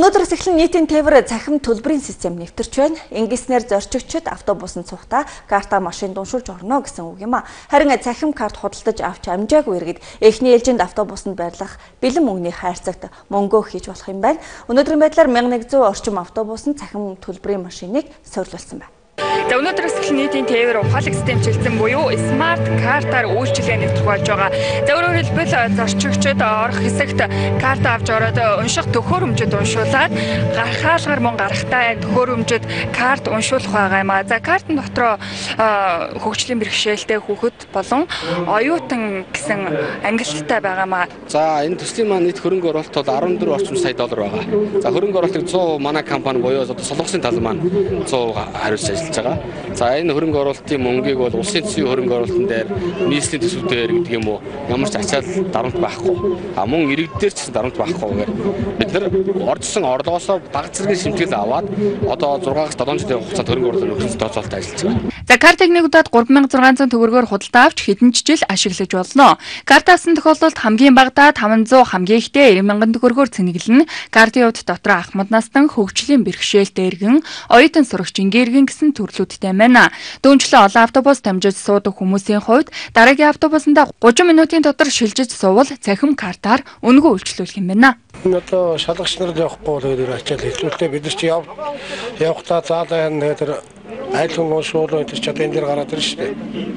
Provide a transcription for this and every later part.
Өнөөдрөөс эхлэн нийтийн тээвэр цахим төлбөрийн систем нэвтэрч байна. Ингэснээр зорчигчид автобусанд суухдаа карта машинд уншуулж орно гэсэн үг юм а. Харин цахим карт худалдаж авч амжаагүй иргэд эхний ээлжинд автобусанд байрлах бэлэн мөнгөний хайрцагт мөнгөө хийж болох юм байна. Өнөөдрийн байдлаар 1100 орчим автобусанд цахим төлбөрийн машиныг сорилуулсан байна. За өнөөдрөөс эхлэн нийтийн тээвэр ухаалаг систем чиглэсэн буюу смарт картаар үйлчилгээ нэвтрэх болж байгаа. За өөрөөр хэлбэл зорчигчид орох хэсэгт карта авч ороод унших төхөөрөмжөд уншуулад хаалгаар мөнгө гарахтаа төхөөрөмжөд карт уншуулах байгаа юм а. За картын дотроо хөгжлийн бэрхшээлтэй хүүхэд болон оюутан гэсэн ангилалтай байгаа юм а. За энэ төслийн маань нийт хөрөнгө оруулалт бол 14 орчим сая доллар байгаа. За хөрөнгө оруулалтыг 100% манай компани буюу солонгосын тал маань 100% хариуцж ажиллаж байгаа. За энэ хөрөнгө оруулалтын мөнгийг бол улсын төсвийн хөрөнгө оруулалтын дээр нийслэлийн төсвүүдээр гэдэг юм уу ямар ч ачаал дарамт байхгүй. А мөн иргэдээр ч гэсэн дарамт байхгүйгээр бид нар оржсон орлогоосоо баг зэргийн шимтгэл аваад одоо 6-аас 7 жилийн хугацаанд хөрөнгө оруулалтын нөхцөл тооцоололт ажиллаж байгаа. За картыг нэг удаад 3600 төгрөгөөр худалдаа авч хэдэн жил ашиглаж болно. Карта авсан тохиолдолд хамгийн багадаа 500, хамгийн ихдээ 90000 төгрөгөөр цэнэглэн картын увд дотор ахмад настан хөгжлийн бэрхшээлтэй иргэн, оюутан сурагч ингийн гэсэн төрлүүдтэй байна. Дүүнчлэн олон автобус дамжиж суудаг хүмүүсийн хувьд дараагийн автобусанда 30 минутын дотор шилжиж суувал цахим картаар үнэгүй үйлчлүүлэх юм байна. Одоо шалгагч нар явахгүй тэгээд ачаал хэлүүлээ бид нар чи явахдаа заалаа тэгээд айлгын уушуул гэдэг чи одоо энэ дэр гараад ирж штэ.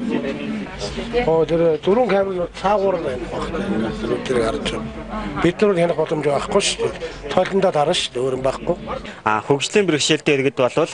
Тэр дөрвөн камер цаагуур байна байна. Тэр гарч байна. Бид нар хянах боломж байхгүй штэ. Тоолондоо дарна штэ өөр юм байхгүй. Хөгжлийн бэрхшээлтэй иргэд болвол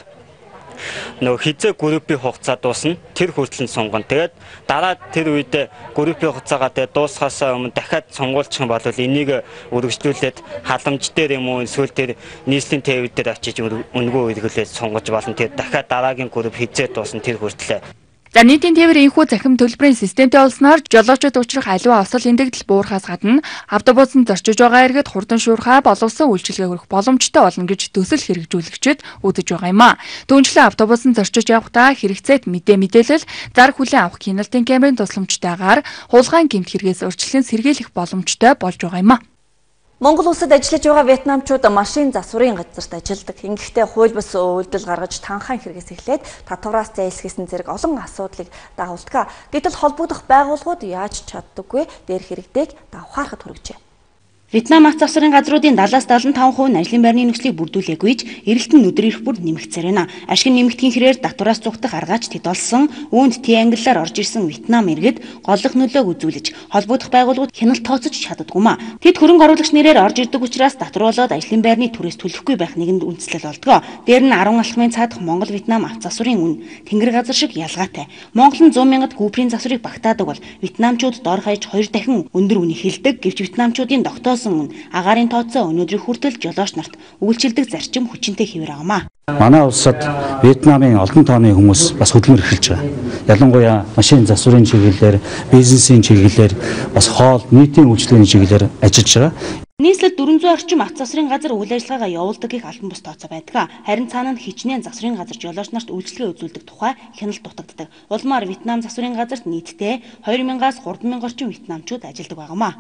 нөгөө хизээ группийн хугацаа дуусна. Тэр хүртэл сунгана. Тэгээд дараа тэр үед группийн хугацаагаа тэгээд дуусахаас өмнө дахиад сонгуулчих юм бол энийг үргэлжлүүлээд халамж дээр юм уу эсвэл тэр нийслэлийн тээвэр дээр очиж үнэгүй эргэлээд сонгож болно. Тэгээд дахиад дараагийн групп хизээ дуусна тэр хүртэл. За нийтийн тээвэр инхүү захим төлбөрийн системтэй болсноор жолоочид учрах аливаа осол эндэгдэл буурахаас гадна автобусанд зорчиж байгаа иргэд хурдан шуурхай боловсон үйлчилгээ хүргэх боломжтой болно гэж төсөл хэрэгжүүлэгчид үзэж байгаа юм а. Түүнчлэн автобусанд зорчиж явахдаа хэрэгцээт мэдээлэл зар хүлээн авах хяналтын камерын тусламжтайгаар хулгайн гэмт хэрэгээс урьдчилан сэргийлэх боломжтой болж байгаа юм а. Монгол улсад ажиллаж байгаа вьетнамчууд машин засварын газарт ажилладаг. Ингэхдээ хууль бус үйлдэл гаргаж танхайн хэрэгээс эхлээд татвараас зайлсхийсэн зэрэг олон асуудлыг дагуулдаг. Гэтэл холбогдох байгууллагууд яаж чаддаггүй дээр хэрэгтэйг давхаарахад хүргэжээ. Вьетнам ах засварын газруудын 70-75% нь ажлын байрны нөхцөлийг бүрдүүлээгүйж эрэлтэн өдөр ирэх бүр нэмэгцээр байна. Ашиг нэмэгдэхийн хэрээр татвараас зүгтах аргаач тэд олсон үүнд ангиллаар орж ирсэн Вьетнам иргэд голлох нөлөөг үзүүлж холбогдох байгууллагууд хяналт тооцож чаддаггүймаа. Тэд хөрөнгө оруулагч нэрээр орж ирдэг учраас татварлаад ажлын байрны түрээс төлөхгүй байх нэгэнд үндслэл болдгоо. Дээр нь 10 алхмын цаадах Монгол-Вьетнам ах засварын үн тэнгэр газар шиг ялгаатай. Монгол нь 100 мянгад куприйн засварыг багтаадаг бол вьетнамчууд дор хаяж 2 дахин өндөр үнийг хэлдэг. Гэвч вьетнамчуудын тогтоосон агаарын тооцоо өнөөдрийн хүртэл жолооч нарт үйлчилдэг зарчим хүчинтэй хэвээр байгаамаа. Манай улсад Вьетнамын олон тооны хүмүүс бас хөдөлмөр эхэлж байгаа. Ялангуяа машин засварын чиглэлээр, бизнесийн чиглэлээр, бас хоол, нийтийн үйлчлэгийн чиглэлээр ажиллаж байгаа. Нийслэл 400 орчим ах засварын газар үйл ажиллагаагаа явуулдаг их албан бус тооцоо байдаг. Харин цаана нь хичнээн засварын газар жолооч нарт үйлчлэгээ үзүүлдэг тухай хяналт дутагддаг. Улмаар Вьетнам засварын газарт нийтдээ 2000-аас 3000 орчим вьетнамчууд ажилладаг байгаамаа.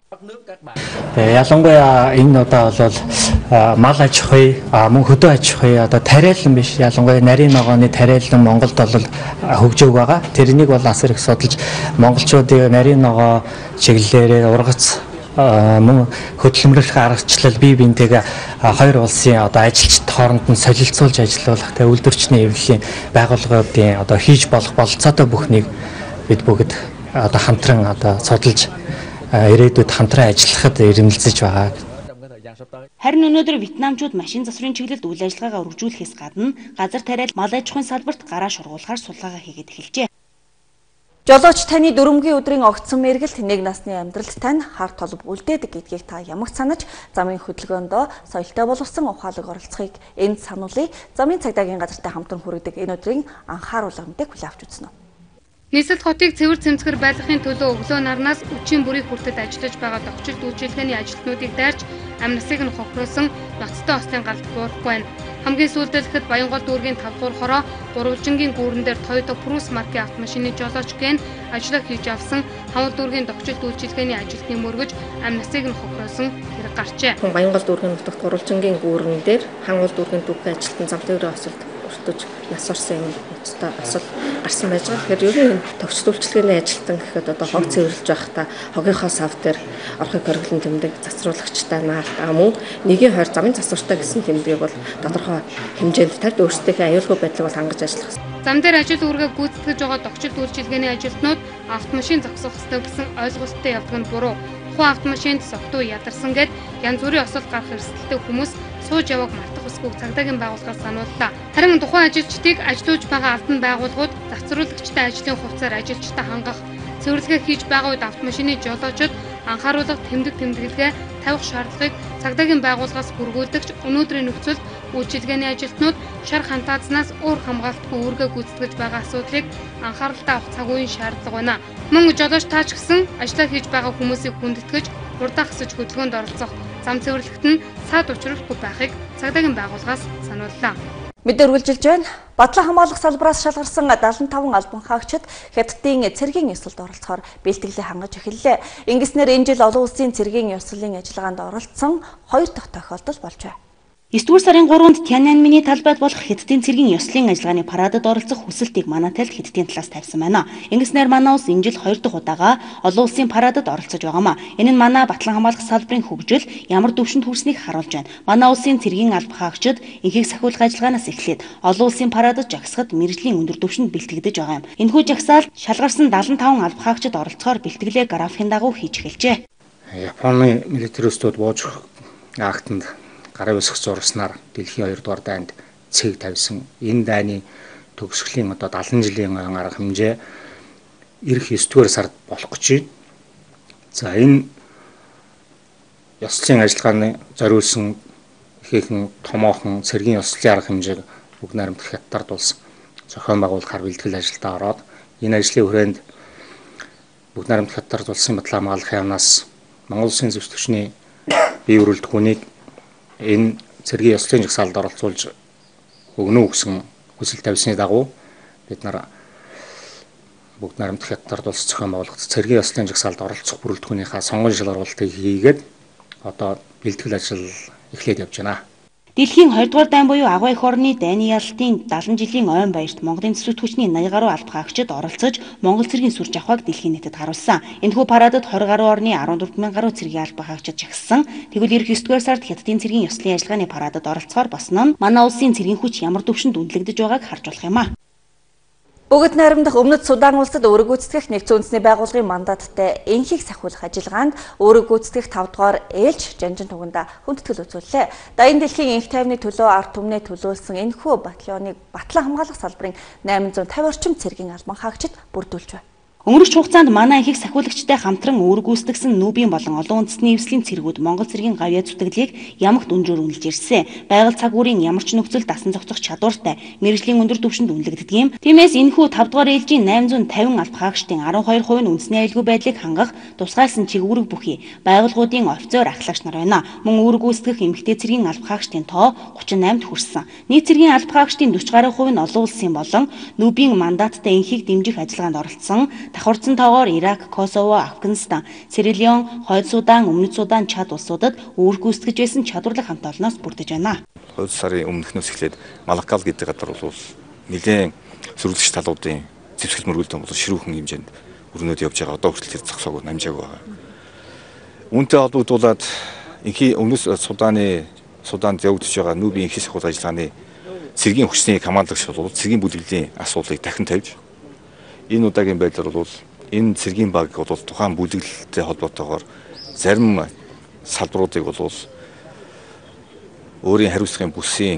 Ялангуяа энэ удаа бол мал аж ахуй, мөн хөдөө аж ахуй одоо тариалан биш. Ялангуяа нарийн ногооны тариалан Монголд бол хөгжөөг байгаа. Тэрнийг бол асар их судалж монголчуудын нарийн ногоо чиглэлээр ургац мөн хөдөлмөрлөх аргачлал бие биентэйгээ хоёр улсын одоо ажилчид хооронд нь солилцуулж ажиллуулах тэ үйлдвэрчний эвлэлийн байгууллагуудын одоо хийж болох бололцоотой бүхнийг бид бүгд одоо хамтран одоо судалж ирээдүйд хамтран ажиллахад эрмэлзэж байгаа. Харин өнөөдөр вьетнамчууд машин засварын чиглэлд үйл ажиллагаагаа үргэлжлүүлэхээс гадна газар тариал мал аж ахуйн салбарт гараа шургуулахаар судалгаа хийгээд эхэлжээ. Жолооч таны дөрвөгийн өдрийн огцсон мэргэлт нэг насны амьдралд тань хар толб үлдээдэг гэдгийг та ямагт санаж замын хөдөлгөөндөө соёлтой боловсон ухаалаг оролцохыг энд сануулъя. Замын цагдаагийн газартай хамтран хүргэдэг энэ өдрийн анхааруулга мэдээг хүлээн авч үзнэ. Нийслэл хотыг цэвэр цэмцгэр байлгахын төлөө өглөө нарнаас өчийн бүрийн хүртэд ажиллаж байгаа тохижил дүүжилгээний ажилтнуудыг дайрч амь насыг нь хохируулсан ноцтой ослын галд буурахгүй байна. Хамгийн сүүлдэлхэд Баянгол дүүргийн 5 дугаар хороо Гурвалжингийн гүүрэн дээр Toyota Prius маркийн автомашины жолооч гэн ажиллах хийж авсан Хамал дүүргийн тохижилт үйлчилгээний ажилтны мөргөж амь насыг нь хохиросон хэрэг гарчээ. Баянгол дүүргийн нутагт Гурвалжингийн гүүрэн дээр Хангал дүүргийн дүүргийн ажилтан зам тээврийн осолд өртөж нас орсон юм өстой осол гарсан байж байгаа. Тэгэхээр ер нь төгсөл үйлчилгээний ажилтан гэхэд одоо хог цэвэрлж байхдаа хогийнхоо сав дээр орохыг хориглон тэмдэг засварлагчтай наалтаа мөн нэгийн хойр замын засвартай гэсэн тэмдгийг бол тодорхой хэмжээнд тавьд өөрсдийнхээ аюулгүй байдлыг бол хангаж ажиллах. Зам дээр ажил үүргээ гүйцэтгэж байгаа тохижилт үйлчилгээний ажилтнууд автомашин зогсоох ёстой гэсэн ойлголттой явдаг нь буруу. Тухайн автомашинд согтуу ядарсан гэд янз бүрийн осол гарах эрсдэлтэй хүмүүс сууж яваг мартах эсгүй цагдаагийн байгууллагаас санууллаа. Харин тухайн ажилчдыг ажилуулж байгаа албан байгууллагууд засварлагчтай ажлын хувцаар ажилчтай хангах, цэвэрлэгээ хийж байгаа үед автомашины жолоочид анхааруулга тэмдэглэгээ тавих шаардлагыг цагдаагийн байгууллагаас хүргүүлдэгч өнөөдрийн нөхцөлд үйлчилгээний ажилтнууд шар хантаазнаас өөр хамгаалтгүй үүргээ гүйцэтгэж байгаа асуудлыг анхааралтай авах цаг үеийн шаардлага байна. Мөн жолооч таач гисэн ажиллаа хийж байгаа хүмүүсийг хүндэтгэж урдаа хасаж хөдөлгөөнд оролцох, зам цэвэрлэхэд нь саад учруулахгүй байхыг цагдаагийн байгууллагаас санууллаа. Мэдээ үргэлжилж байна. Батлан хамгаалах салбараас шалгарсан 75 албан хаагчид хятадын цэргийн ёслолд оролцохоор бэлтгэлээ хангаж эхэллээ. Ингэснээр энэ жил олон улсын цэргийн ёслолын ажиллагаанд оролцсон 2 дахь тохиолдол болжээ. 9-р сарын 3-нд Тяньаньмэний талбайд болох Хятадын цэргийн ёслолын ажиллагааны парадад оролцох хүсэлтийг Манатайлд Хятадын талаас тавьсан байна. Ингэснээр манай улс энэ жил 2 дахь удаага олон улсын парадад оролцож байгаамаа. Энэ нь манай батлан хамгаалах салбарын хөгжил ямар түвшинд хүрснийг харуулж байна. Манай улсын цэргийн алба хаагчид энхийг сахиулах ажиллагаанаас эхлээд олон улсын парадад жагсахад мэргэжлийн өндөр түвшинд бэлтгэгдэж байгаа юм. Энэхүү жагсаалд шалгарсан 75 алба хаагчид оролцохоор бэлтгэлээ графикын дагуу хийж эхэлжээ. Японы милитаристууд бууж актанд гарын үсэх зурснаар дэлхийн 2 дугаар дайнд цэг тавьсан. Энэ дайны төгсгөлийн одоо 70 жилийн арга хэмжээ ирэх 9-р сард болох гэж байна. За энэ ёслолын ажиллагааны зориулсан ихээхэн томоохон цэргийн ёслолын арга хэмжээг Бүгд найрамдах хятадд улс зохион байгуулахаар бэлтгэл ажилдаа ороод энэ ажлын хүрээнд Бүгд найрамдах хятадд улсын батлан хамгаалахын яамнаас Монгол улсын зэвсэг түвшний бие бүрэлдэх хүнийг энэ цэргийн ёслолын жагсаалд оролцуулж өгнө гэсэн хүсэл тавьсны дагуу бид нар Бүгд найрамдах хятадд улс зохион байгуулалт цэргийн ёслолын жагсаалд оролцох бүрэлдэхүүнийхээ сонгон шалгуулалтыг хийгээд одоо бэлтгэл ажил эхлээд явж байна. Дэлхийн 2 дугаар дайн буюу Агуй эх орны дайны ялалтын 70 жилийн ойн баярт Монголын зэвсэг түвшний 80 гаруй алба хаагчид оролцож Монгол цэргийн сүр жавхааг дэлхийн нийтэд харуулсан. Энэхүү парадад 20 гаруй орны 14,000 гаруй цэргийн алба хаагчид жагссан. Тэгвэл ирэх 9-р сард Хятадын цэргийн ёслолын ажиллагааны парадад оролцохоор босно нь манай улсын цэргийн хүч ямар түвшинд үнэлэгдэж байгааг харж болох юм а. Бүгд найрамдах Өмнөд Судан улсад өөрөг гүйцэтгэх нэгдсэн үндэсний байгууллагын мандаттай энхийг сахиулах ажиллагаанд өөрөг гүйцэтгэх 5 дугаар ээлж Жанжин туганда хүндэтгэл үзүүллээ. Дайны дэлхийн энх тайвны төлөө ард түмнээ төлөөлсөн энэхүү батальоныг батлан хамгаалах салбарын 850 орчим цэргийн албан хаагчид бүрдүүлж байна. Өнгөрөх хугацаанд манай энхийг сахиулагчтай хамтран өөрөг гүйцэтгэсэн нүүбийн болон олон үндэсний эвслийн цэргүүд Монгол цэргийн гавьяа зүтгэлийг ямагт өндрөөр үнэлж ирсэн. Байгаль цаг үеийн ямар ч нөхцөл дасан зохицох чадвартай мэргэжлийн өндөр түвшинд үнэлэгддэг юм. Тиймээс энэхүү 5 дугаар ээлжийн 850 алба хаагчдын 12% нь үндэсний аюулгүй байдлыг хангах тусгайлсан чиглэлүүд бүхий байгууллагуудын офицер ахлагч нар байна. Мөн өөрөг гүйцэтгэх эмэгтэй цэргийн алба хаагчдын тоо 38-д хүрсэн. Нийт цэргийн алба хаагчдын 40 гаруй хувь нь олон улсын болон нүүбийн мандаттай энхийг дэмжих ажиллагаанд оролцсон. Давхарцсан тоогоор Ирак, Косово, Афганистан, Сирилион, Хойд Судан, Өмнөд Судан, Чад улсуудад үүрэг гүйцэтгэж байсан чадварлаг хамт олноос бүрдэж байна. 2 сарын өмнөхнөөс эхлээд Малакал гэдэг газар бол нэлээд сөрөглөгч талуудын зэвсгэл мөргөлдөн бол ширүүхэн хэмжээнд өрнөд явж байгаа. Одоо хүртэл тэр зогсоог намжааг байгаа. Үүнтэй холбогдуулаад энхий Өмнөд Суданд явагдаж байгаа нүүбийн энхий сахиулах ажиллагааны цэргийн хүчний командлагч бол цэргийн бүлэглэлийн асуудлыг дахин тавьж энэ удаагийн байдлаар бол энэ цэргийн баг бол тухайн бүлэглэлтэй холбоотойгоор зарим салбаруудыг бол өөрийн хариуцлагын бүсийн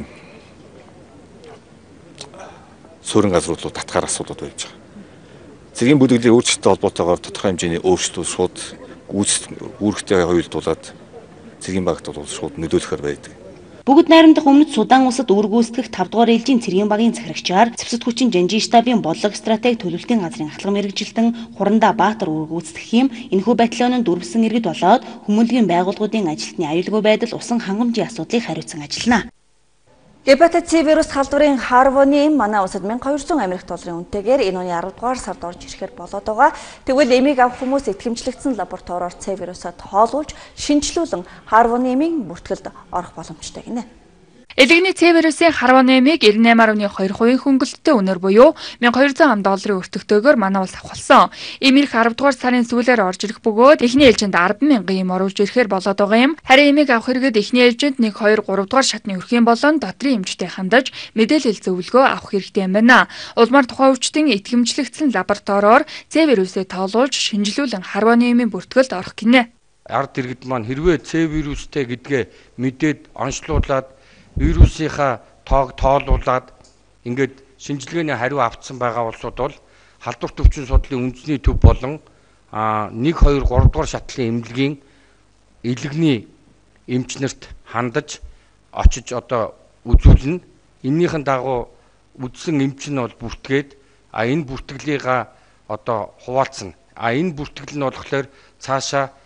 суурин газрууд руу татгаар асуудал байж байгаа. Цэргийн бүлэглэлийн өөрчлөлттэй холбоотойгоор тодорхой хэмжээний өөрчлөлт шууд үүрэгтэй хоёулдуулаад цэргийн багт бол шууд нөлөөлөхөр байдаг. Бүгд найрамдах Өмнөд Судан улсад үүрэг гүйцэтгэх 5 дугаар ээлжийн цэргийн багийн захирагчаар зэвсэг түвшин Жанжин штабын бодлого стратеги төлөвлөлтийн газрын ахлах мэргэжилтэн Хурандаа Баатар үүрэг гүйцэтгэх юм. Энэхүү батальонд дүрвсэн иргэд болоод хүмүүнлэгийн байгууллагуудын ажилтны аюулгүй байдал усан хангамжийн асуудлыг хариуцсан ажиллана. Гепатит C вирус халдварын Харвоны манай улсад 1200 Америк долларын үнэтэйгээр энэ оны 10 дугаар сард орж ирэхээр болоод байгаа. Тэгвэл эмийг авах хүмүүс итгэмжлэгдсэн лабораториор C вирусаа тоолуулж шинжилүүлэн Харвоны эмийн бүртгэлд орох боломжтой гинэ. Элэгний C вирусын Харвоны эмийг 98.2% хөнгөлөлттэй үнээр буюу $1200 өртөгтэйгээр манай улс авахулсан. Эмийг 10 дугаар сарын сүүлээр орж ирэх бөгөөд эхний ээлжинд 10,000 эм оруулж ирэхээр болоод байгаа юм. Харин эмийг авах хэрэгэд эхний ээлжинд 1, 2, 3 дугаар шатны өрхийн болон дотрийн эмчтэй хандаж мэдээлэл зөвлөгөө авах хэрэгтэй юм байна. Улмаар тухайн өвчтөн итгэмжлэгдсэн лабораториор C вирусыг тоолуулж шинжилүүлэн Харвоны эмийн бүртгэлд орох гинэ. Ард иргэд маань хэрвээ C вирустэй гэдгээ мэдээд онцлуулаад вирусынхаа тоог тоолуулаад ингээд шинжилгээний хариу авцсан байгаа улсууд бол халдварт өвчин судлалын үндэсний төв болон 1, 2, 3 дугаар шатлалын эмнэлгийн элэгний эмчнэрт хандаж очиж одоо үзүүлнэ. Эннийхэн дагуу үзсэн эмч нь бол бүртгээд энэ бүртгэлийг одоо хуваалцна. Энэ бүртгэл нь болохоор цаашаа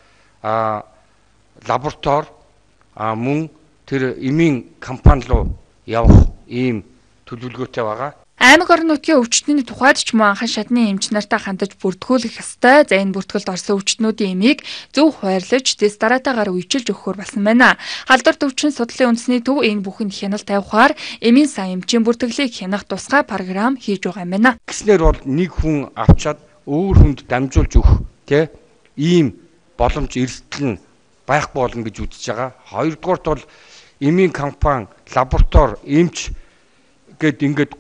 лаборатори мөн тэр эмийн компани руу явах ийм төлөвлөгөөтэй байгаа. Аймаг орон нутгийн өвчтөний тухайд ч мөн анхан шатны эмч нартай хандаж бүртгүүлэх ёстой. За энэ бүртгэлд орсон өвчтнүүдийн эмийг зөв хуваарлаж тест дараатаагаар үежилж өгөхөр болсон байна. Халдварт өвчин судлалын үндэсний төв энэ бүхэнд хяналт тавихаар эмийн сан эмчийн бүртгэлийг хянах тусгай програм хийж байгаа юм байна. Гэснээр бол нэг хүн авчаад өөр хүнд дамжуулж өгөх ийм боломж эрсдэл нь байхгүй болно гэж үзэж байгаа. Хоёрдугаарт бол эмийн компани, лаборатори, эмч гэд ингээд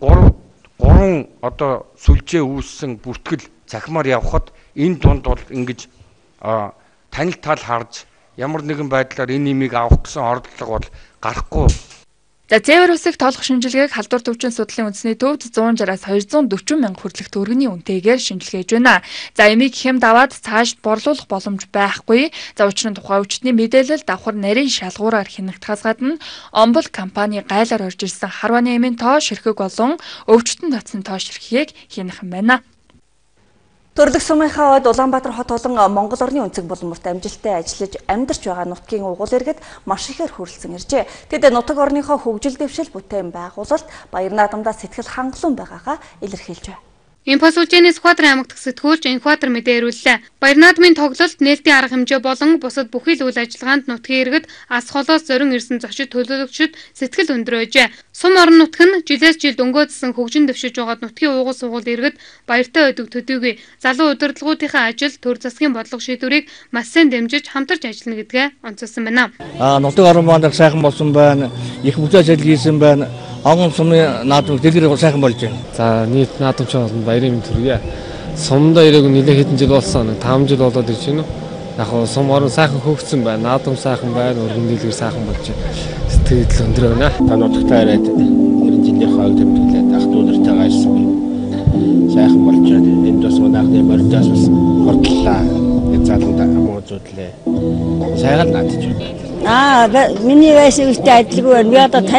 3 одоо сүлжээ үүссэн бүртгэл цахимаар явхад энэ дунд бол ингэж танил тал харж ямар нэгэн байдлаар энэ эмийг авах гэсэн оролдлого бол гарахгүй. За C вирусыг тоолох шинжилгээг халдварт өвчин судлалын үндэсний төвд 160-аас 240 мянга хүрлэх төгрөгийн үнэтэйгээр шинжилгээж байна. За эмийг хямд аваад цааш борлуулах боломж байхгүй. За учир нь тухайн өвчтний мэдээлэл давхар нарийн шалгуураар хянагдахаас гадна омбол компани гайлаар орж ирсэн Харваны эмийн тоо ширхэг болон өвчтөнд татсан тоо ширхгийг хянах юм байна. Төрлөх сумынхаа хувьд Улаанбаатар хот болон Монгол орны өнцөг булмурт амжилттай ажиллаж амьдарч байгаа нутгийн угуул иргэд маш ихээр хүрэлцэн иржээ. Тэд нутаг орныхоо хөгжил дэвшил бүтээн байгуулалт баяр наадамдаа сэтгэл хангалуун байгаагаа илэрхийлж байна. Импульс үйлчээний Сүхбаатар аймагт сэтгүүлч Инкватор мэдээ ирүүллээ. Баяр наадмын тоглолт нээлтийн арга хэмжээ болон бусад бүхий л үйл ажиллагаанд нутгийн иргэд ас холоос зорин ирсэн зочид төлөөлөгчид сэтгэл өндрөөжээ. Сум орон нутг нь жилээс жилд өнгөөдсөн хөгжин дэвшиж байгаад нутгийн уугуул сугуул иргэд баяртай өдөг төдийгүй залуу удирдлагуудынхаа ажил төр засгийн бодлого шийдвэрийг маш сайн дэмжиж хамтарч ажиллана гэдгээ онцолсон байна. Нутаг орон маань сайхан болсон байна. Их бүтэц ажил хийсэн байна. Огон сумын наадам дэлгэр сайхан болж байна. За нийт наадамч болсон баярын мэнд хүргэе. Сумдаа ирээгүй нэлээд хэдэн жил болсон. 5 жил болоод ирж байна. Яг нь сум орон сайхан хөгжсөн байна. Наадам сайхан байна. Өргөн дэлгэр сайхан болж байна. Сэтгэл өндөр байна. Та нутагтаа ирээд 90 жилийн хойг тэмдэглээд ах トゥ нартай ажилласан. Сайхан болж байна. Энд бас наадмын морьтоос бас хордлоо. Залганд амуу зүтлээ. Сайхан наадч байна. Миний байсан үстэй ажилгүй байна. Би одоо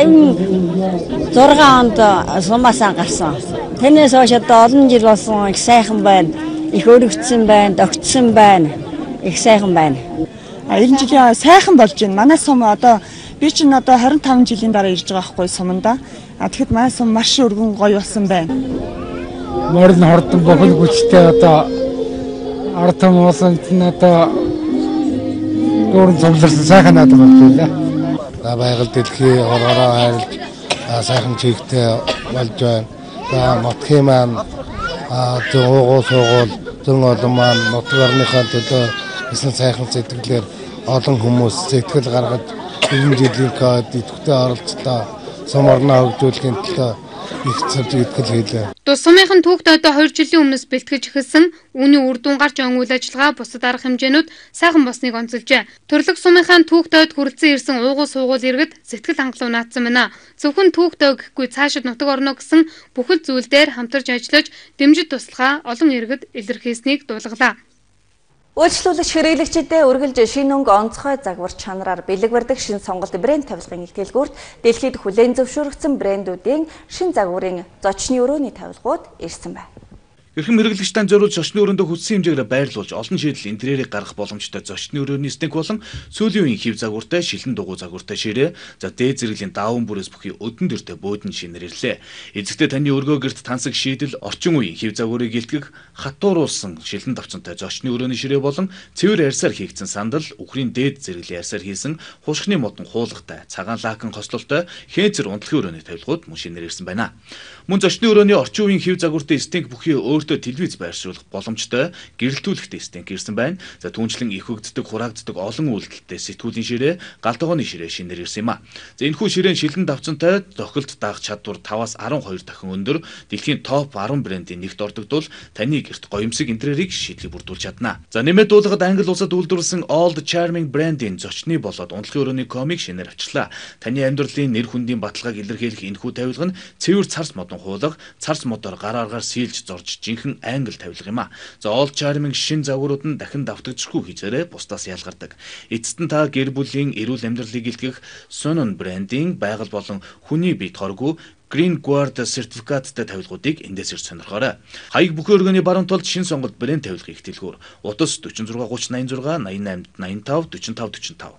56 онд сумаасаа гарсан. Тэрнээс хойш одоо олон жил болсон. Их сайхан байна. Их өргөцсөн байна, догтсон байна. Их сайхан байна. 90 жилийн сайхан болж байна. Манай сум одоо би чинь одоо 25 жилийн дараа ирж байгаа байхгүй суманда. Тэгэхэд манай сум маш өргөн гоё болсон байна. Морин хордон бохол хүчтэй одоо ард том ууланд нь одоо дөрөн цугларсан сайхан наадам болчихлоо. Байгаль дэлхий оргороо хайрлж сайхан чигтэй болж байна. За нутгийн маань уугуул сугуул зөн олон маань нутаг орныхаа төлөө гэсэн сайхан сэтгэлээр олон хүмүүс сэтгэл гаргаж 90 жилийн код идэвхтэй оролцлоо. Сум орноо хөгжүүлэхийн төлөө их цавж итгэл хийлээ. Тус сумынхан түүхт одоо 2 жилийн өмнөөс бэлтгэж эхэлсэн үүний үр дүн гарч байгаа үйл ажиллагаа бусад арга хэмжээнүүд сайхан болсныг онцолжээ. Төрлөх сумынхан түүхтэд хүрэлцэн ирсэн уугуул сугуул иргэд сэтгэл хангалуун наадсан байна. Зөвхөн түүхтэй гэхгүй цаашид нутаг орно гэсэн бүхэл зүйл дээр хамтарч ажиллаж дэмжиж туслахаа олон иргэд илэрхийлсэнийг дуулгалаа. Үйлчлүүлэгч хэрэглэгчдэд үргэлж шинэ өнгө онцгой загвар чанараар бэлэг барьдаг шинэ сонголт брэнд тавилгын ихтгэлгүүрт дэлхийд хүлээн зөвшөөрөгдсөн брэндүүдийн шинэ загварын зочны өрөөний тавилгууд ирсэн байна. Эрхэм хэрэглэгчдийн зориулж зочны өрөөндөө хүссэн хэмжээгээр байрлуулж олон шийдэл интерьерийг гаргах боломжтой зочны өрөөний стенк болон сүүлийн үеийн хэв загвартай шилэн дугуй загвартай ширээ за дээд зэрэглэлийн дааван бүрээс бүхий өдөн дөртэй бөөдөн шинээр ирлээ. Эцэгтэй таны өргөө гэрт тансаг шийдэл орчин үеийн хэв загварыг илтгэх хатууруулсан шилэн давчантай зочны өрөөний ширээ болон цэвэр арьсаар хийгдсэн сандал үхрийн дээд зэрэглэлийн арьсаар хийсэн хушхны модон хуулгатай цагаан лакан хослолтой хээзэр унтлагын өрөөний тавилгууд мөн шинээр ирсэн байна. Мөн зочны өрөөний орчин үеийн хэв загвартай стенк бүхий өөртөө телевиз байршуулах боломжтой гэрэлтүүлэгтэй стенк ирсэн байна. За түүнчлэн их хөгддөг, хураагддаг олон үйлдэлтэй сэтгүүлийн ширээ, галдгооны ширээ шинээр ирсэн юм а. За энэхүү ширээн шилэн давцантай зохилт даах чадвар 5-аас 12 дахин өндөр, дэлхийн топ 10 брендийн нэгт ордогдвол таны гэрт гоёмсог интерьерийг шийдлийг бүрдүүлж чадна. За нэмээд дуулахад англи улсад үйлдвэрлэсэн Old Charming брендийн зочны болоод унтлагын өрөөний комик шинээр авчирлаа. Таны амьдралын нэр хүндийн баталгааг илэрхийлэх энэхүү тавилга нь цэвэр царс модон хуулга, царс модоор гар аргаар сийлж зорж жинхэнэ англи тавилга юм а. За Old Charming шин загварууд нь дахин давтагдчихгүй хичээрээ бусдаас ялгардаг. Эцэст нь та гэр бүлийн эрүүл амьдралыг илтгэх Sonon брендийн байгаль болон хүний бие торгуу Green Guard сертификаттай тавилгуудыг эндээс ирж сонирхоорой. Хаяг бүхэн өргөний баруун талд шин сонголт брэнд тавилгыг ихтэлгүүр. Утас 46 30 86 88 85 45 45.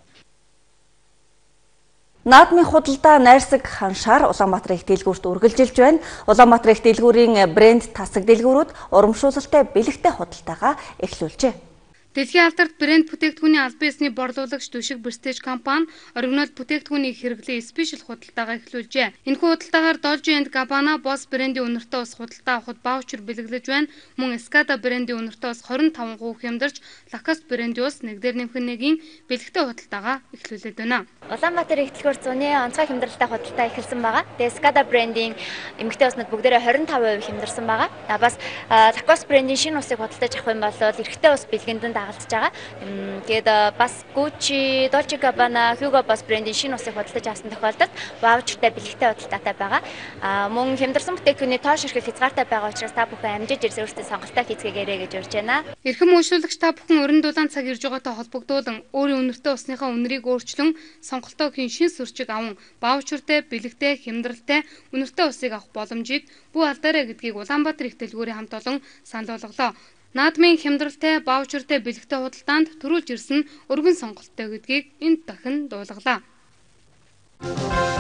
Наадмын худалдаа найрсаг ханшаар Улаанбаатар их дэлгүүрт үргэлжилж байна. Улаанбаатар их дэлгүүрийн брэнд тасаг дэлгүүрүүд урамшуулалтай бэлэгтэй худалдаагаа эхлүүлжээ. Дэлхийн алдарт брэнд бүтээгдэхүүний албан ёсны борлуулагч Дүшиг Prestige компани оригинал бүтээгдэхүүний хэрэглээ спешиал худалдаагаа эхлүүлжээ. Энэхүү худалдаагаар Dolce & Gabbana Boss брендийн үнэртээ ус худалдаа авахд ваучер бэлэглэж байна. Мөн Escada брендийн үнэртээ ус 25% хямдарч Lacoste брендийн ус нэгдэр нэмхэн нэгийн бэлэгтэй худалдаагаа эхлүүлээд байна. Улаанбаатар их дэлгүүр зуны онцгой хямдралтай худалдаа эхэлсэн байгаа. Тэгээ Escada брендийн эмэгтэй уснууд бүгдээрээ 25% хямдарсан байгаа. Бас Lacoste брендийн шинэ усыг худалдаж авах юм бол эрэгтэй ус бэлгэнд дагалдж байгаа. Тэгээд бас Gucci, Dolce & Gabbana, Hugo Boss брендийн шинэ усыг худалдаж авсан тохиолдолд ваучертай бэлэгтэй худалдаатай байгаа. Мөн хямдарсан бүтээгдэхүүний тоош эрхэл хязгаартай байгаа учраас та бүхэн амжиж ирж өөрсдөө сонголтоо хийцгээгээрэй гэж урьж байна. Эрхэм уншуулагч та бүхэн өрн дулаан цаг ирж байгаатай холбогдуулан өөрийн үнэртэй усныхаа үнэрийг өөрчлөн сонголтоо хийн шин сүрчиг аван ваучертай бэлэгтэй хямдралтай үнэртэй усыг авах боломжийг бүү алдаарай гэдгийг Улаанбаатар их дэлгүүрийн хамт олон санал болголоо. Наадмын хямдралтай, ваучертай бэлэгтэй худалдаанд төрүүлж ирсэн өргөн сонголттой гэдгийг энд дахин дуулгалаа.